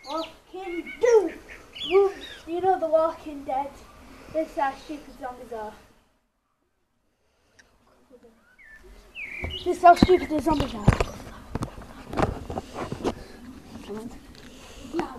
Walking Dead. You know The Walking Dead. This is how stupid zombies are. This is how stupid the zombies are. No.